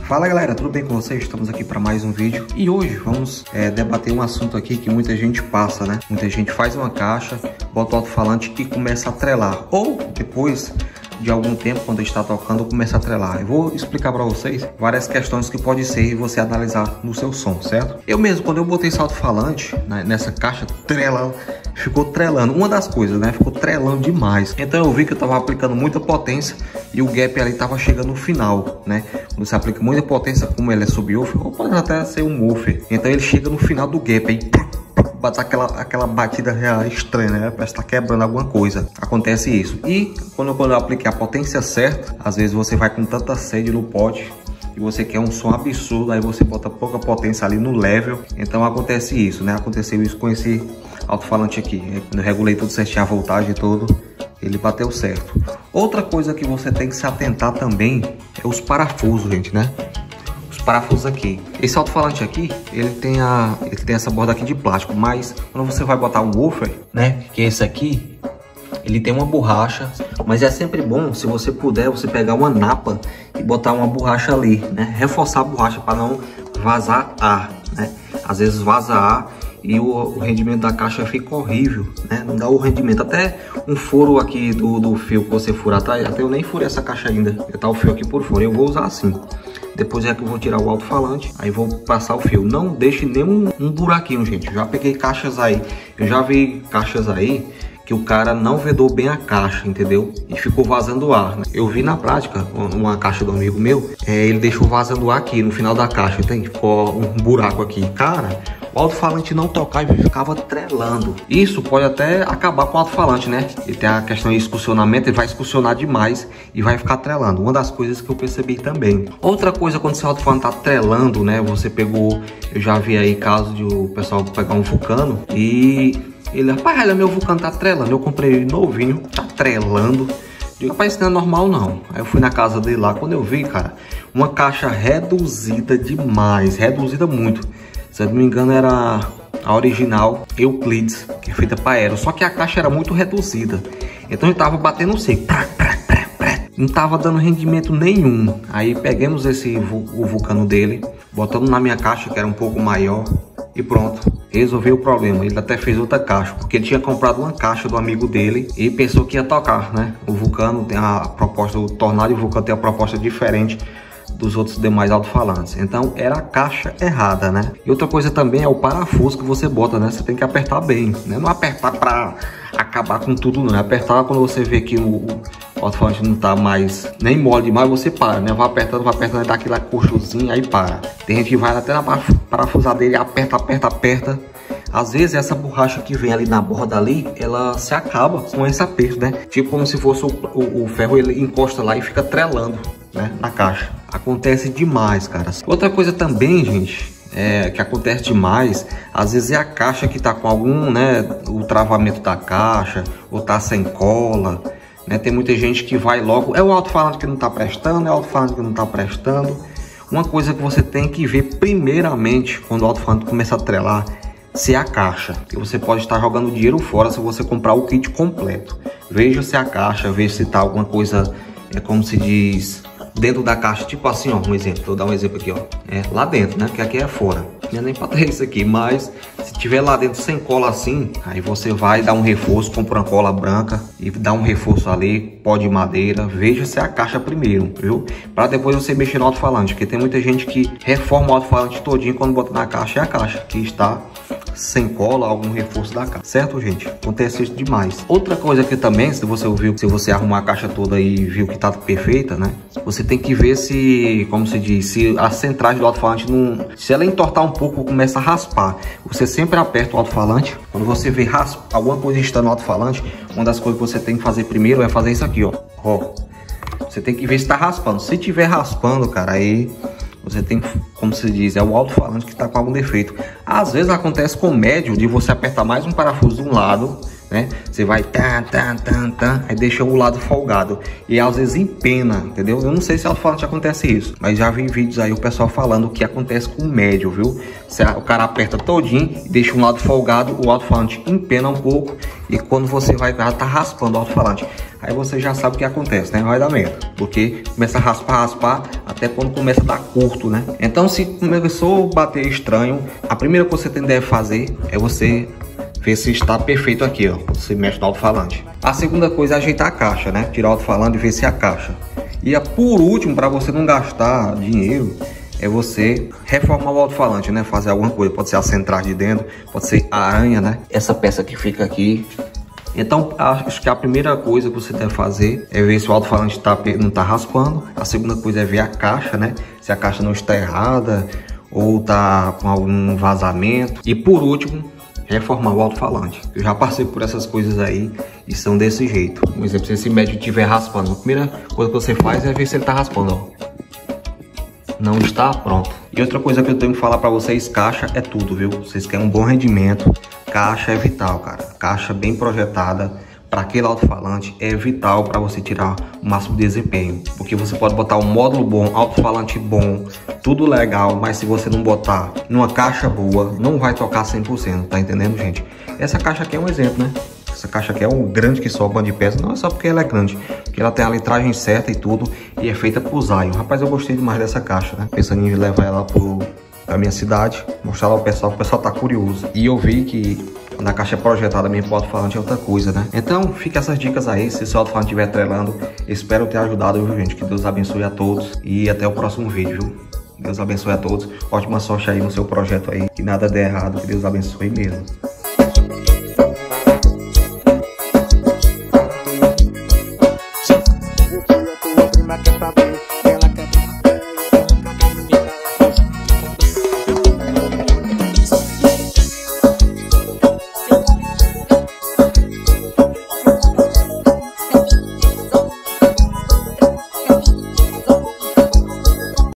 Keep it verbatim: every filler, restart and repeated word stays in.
Fala galera, tudo bem com vocês? Estamos aqui para mais um vídeo e hoje vamos é, debater um assunto aqui que muita gente passa, né? Muita gente faz uma caixa, bota o alto-falante e começa a trelar, ou depois de algum tempo, quando está tocando, começa a trelar. Eu vou explicar para vocês várias questões que pode ser você analisar no seu som, certo? Eu mesmo, quando eu botei esse alto-falante né, nessa caixa, trelando, ficou trelando. Uma das coisas, né? Ficou trelando demais. Então eu vi que eu tava aplicando muita potência e o gap ali tava chegando no final, né? Quando você aplica muita potência, como ele é subwoofer, ou pode até ser um woofer. Então ele chega no final do gap aí, bate aquela, aquela batida real estranha, né? Parece que tá quebrando alguma coisa. Acontece isso. E quando, quando eu apliquei a potência certa, às vezes você vai com tanta sede no pote e você quer um som absurdo, aí você bota pouca potência ali no level. Então acontece isso, né? Aconteceu isso com esse alto-falante aqui. Quando eu regulei tudo certinho, a voltagem e tudo, ele bateu certo. Outra coisa que você tem que se atentar também é os parafusos, gente, né? Parafusos aqui. Esse alto-falante aqui, ele tem a, ele tem essa borda aqui de plástico, mas quando você vai botar um woofer, né, que é esse aqui, ele tem uma borracha, mas é sempre bom, se você puder, você pegar uma napa e botar uma borracha ali, né, reforçar a borracha para não vazar ar, né, às vezes vaza ar e o, o rendimento da caixa fica horrível, né, não dá o rendimento, até um furo aqui do, do fio que você furar, tá, até eu nem furei essa caixa ainda, tá o fio aqui por fora, eu vou usar assim. Depois é que eu vou tirar o alto-falante, aí vou passar o fio. Não deixe nenhum um buraquinho, gente. Eu já peguei caixas aí, eu já vi caixas aí que o cara não vedou bem a caixa, entendeu? E ficou vazando ar, né? Eu vi na prática, uma caixa do amigo meu, é, ele deixou vazando ar aqui no final da caixa, tem? Ficou um buraco aqui. Cara, o alto-falante não tocar e ficava trelando. Isso pode até acabar com o alto-falante, né? Ele tem a questão de excursionamento, ele vai excursionar demais e vai ficar trelando. Uma das coisas que eu percebi também. Outra coisa, quando seu alto-falante tá trelando, né? Você pegou, eu já vi aí caso de o pessoal pegar um Vulcano e ele, rapaz, olha, meu Vulcano tá trelando. Eu comprei ele novinho, tá trelando. Digo, rapaz, isso não é normal não. Aí eu fui na casa dele lá, quando eu vi, cara, uma caixa reduzida demais, reduzida muito. Se eu não me engano era a original Euclides, que é feita para aero, só que a caixa era muito reduzida. Então ele tava batendo seco, não tava dando rendimento nenhum. Aí pegamos esse o Vulcano dele, botamos na minha caixa que era um pouco maior e pronto, resolveu o problema. Ele até fez outra caixa, porque ele tinha comprado uma caixa do amigo dele e pensou que ia tocar, né? O Vulcano tem a proposta, o Tornado e o Vulcano tem a proposta diferente dos outros demais alto-falantes. Então era a caixa errada, né? E outra coisa também é o parafuso que você bota, né? Você tem que apertar bem, né? Não apertar para acabar com tudo, não. É apertar quando você vê que o, o alto-falante não tá mais nem mole demais, você para, né? Vai apertando, vai apertando, dá aquela coxozinha, aí para. Tem gente que vai até na parafusadeira e aperta, aperta, aperta. Às vezes essa borracha que vem ali na borda ali, ela se acaba com esse aperto, né? Tipo como se fosse o, o, o ferro, ele encosta lá e fica trelando, né? Na caixa. Acontece demais, cara. Outra coisa também, gente, é, que acontece demais, às vezes é a caixa que tá com algum, né? O travamento da caixa, ou tá sem cola, né? Tem muita gente que vai logo, é o alto-falante que não tá prestando, é o alto-falante que não tá prestando. Uma coisa que você tem que ver primeiramente quando o alto-falante começa a trelar, se é a caixa, que você pode estar jogando dinheiro fora se você comprar o kit completo. Veja se é a caixa, veja se tá alguma coisa, é como se diz, dentro da caixa, tipo assim, ó, um exemplo, vou dar um exemplo aqui, ó, é lá dentro, né, que aqui é fora, não é nem para ter isso aqui, mas se tiver lá dentro sem cola assim, aí você vai dar um reforço, compra uma cola branca e dá um reforço ali, pó de madeira, veja se é a caixa primeiro, viu, para depois você mexer no alto-falante, porque tem muita gente que reforma o alto-falante todinho quando bota na caixa, é a caixa que está sem cola, algum reforço da caixa, certo, gente? Acontece isso demais. Outra coisa que também, se você ouviu, se você arrumar a caixa toda e viu que tá perfeita, né? Você tem que ver se, como se diz, se a centragem do alto-falante não, se ela entortar um pouco, começa a raspar. Você sempre aperta o alto-falante. Quando você vê raspa, alguma coisa está no alto-falante, uma das coisas que você tem que fazer primeiro é fazer isso aqui, ó. Ó. Você tem que ver se tá raspando. Se tiver raspando, cara, aí você tem, como se diz, é o alto-falante que está com algum defeito. Às vezes acontece com o médio de você apertar mais um parafuso de um lado, né? Você vai tan, tan, tan, tan, aí deixa o lado folgado e às vezes empena, entendeu? Eu não sei se alto-falante acontece isso, mas já vi vídeos aí o pessoal falando o que acontece com o médio, viu? Se o cara aperta todinho e deixa um lado folgado, o alto-falante empena um pouco e quando você vai, tá raspando o alto-falante. aí você já sabe o que acontece, né? Vai dar merda, porque começa a raspar, raspar, até quando começa a dar curto, né? Então, se começou a bater estranho, a primeira coisa que você deve fazer é você ver se está perfeito aqui, ó. Você mexe no alto-falante. A segunda coisa é ajeitar a caixa, né? Tirar o alto-falante e ver se a caixa. E a, por último, para você não gastar dinheiro, é você reformar o alto-falante, né? Fazer alguma coisa, pode ser a centragem de dentro, pode ser a aranha, né? Essa peça que fica aqui. Então, acho que a primeira coisa que você deve fazer é ver se o alto-falante tá, não tá raspando. A segunda coisa é ver a caixa, né? Se a caixa não está errada ou tá com algum vazamento. E por último, reformar o alto-falante. Eu já passei por essas coisas aí e são desse jeito. Por exemplo, se esse médio estiver raspando, a primeira coisa que você faz é ver se ele tá raspando, ó. Não está pronto. E outra coisa que eu tenho que falar para vocês, caixa é tudo, viu? Vocês querem um bom rendimento, caixa é vital, cara. Caixa bem projetada para aquele alto-falante é vital para você tirar o máximo de desempenho, porque você pode botar um módulo bom, alto-falante bom, tudo legal, mas se você não botar numa caixa boa, não vai tocar cem por cento, tá entendendo, gente? Essa caixa aqui é um exemplo, né? Essa caixa aqui é um grande que só banda de peça, não é só porque ela é grande, porque ela tem a litragem certa e tudo, e é feita por Zion. Rapaz, eu gostei demais dessa caixa, né? Pensando em levar ela pro, pra minha cidade, mostrar lá ao pessoal, o pessoal tá curioso. E eu vi que na caixa projetada mesmo pro alto-falante é outra coisa, né? Então, fica essas dicas aí, se o seu alto-falante estiver trelando, espero ter ajudado, viu, gente? Que Deus abençoe a todos e até o próximo vídeo, viu? Deus abençoe a todos, ótima sorte aí no seu projeto aí, que nada dê errado, que Deus abençoe mesmo.